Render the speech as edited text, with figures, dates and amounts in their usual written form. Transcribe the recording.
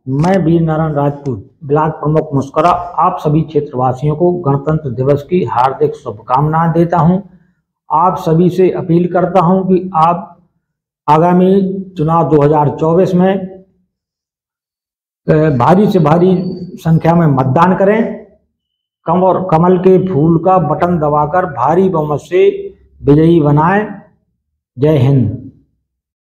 मैं वीर नारायण राजपूत, ब्लॉक प्रमुख मुस्करा, आप सभी क्षेत्रवासियों को गणतंत्र दिवस की हार्दिक शुभकामनाएं देता हूं। आप सभी से अपील करता हूं कि आप आगामी चुनाव 2024 में भारी से भारी संख्या में मतदान करें। कमल के फूल का बटन दबाकर भारी बहुमत से विजयी बनाएं। जय हिंद।